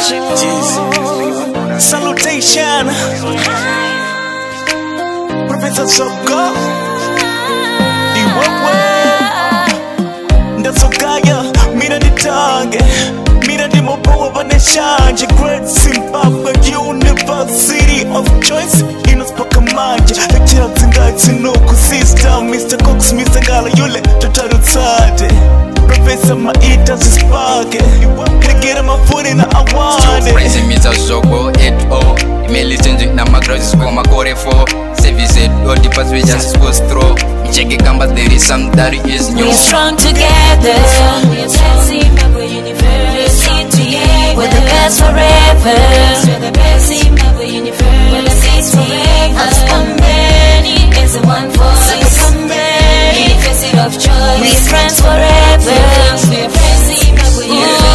Salutation Professor Soko Iwewe Ndasokaya Mira nitange Mira ni mopo waneshanje Great Zimbabwe University of Choice Inospaka manje Lecture zingazi nuku sister Mr. Cox, Mr. Ngala Yule Totaro tsade Professor Maita Zispake Nigera mafuni na awane Prince Mita Zogo 8-0 Email changing na magrojis kwa makore 4 Service it all the pathway just goes through Check it come but there is some that is new. We're strong together We're the best forever We're the best Zimbabwe University As Pambeni is the one voice University of choice We're friends forever We're friends Zimbabwe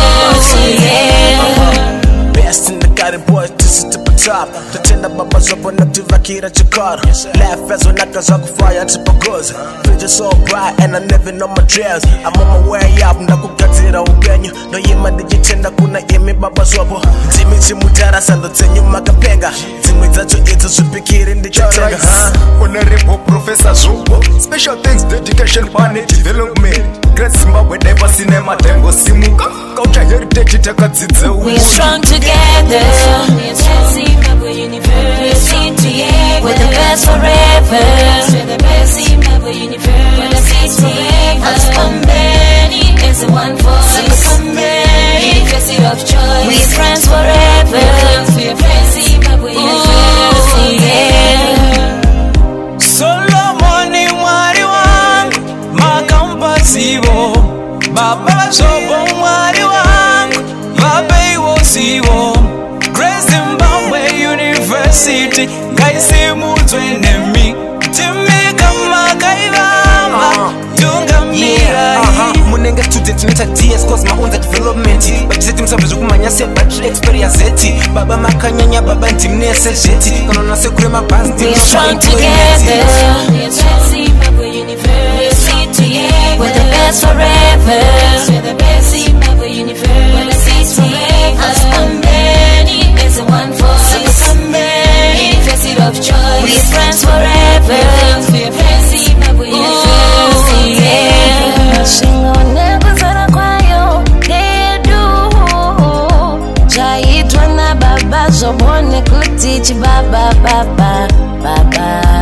University Best in the garden boys, this is the top. Tutenda baba zopo na tuvakira chikara. Laugh as when I cause I can fly out to Pagoza. Picture so bright and I never know my trails. I'm on my way up, nakukatira upenyo. No yima digitenda kuna yemi baba zopo. Zimi chimutara sando tenyu makapenga. Zimi zacho ito supikiri ndichitenga. Honorable Professor Zopo. Special thanks, dedication, money, development. Great Zimbabwe, never cinema, tango simuka. Culture heritage, itakadzidze. We're strong together Zimbabwe University We're the best forever We're the best Zimbabwe University As Pambeni is the one voice University of choice We're friends forever We're friends Zimbabwe University Solomoni mwari wangu Makampasivo Baba Zopo mwari wangu Vabeiwo sivo Great Zimbabwe University Gaisi mutwenemi Timika makaivama Tunga mirai Munenge student nita DS cause maunza development Bajizeti msabuzu kumanyase battery experience eti Baba makanyanya baba ntimnese jeti Kanona sekure mabans We're strong together Zimbabwe University We're the best forever We're the best Zimbabwe University As Pambeni is the one voice University of choice We're friends forever We're friends Zimbabwe University Shingone kuzara kwayo Dedu Jaitwa na baba Zobone kuti chibaba baba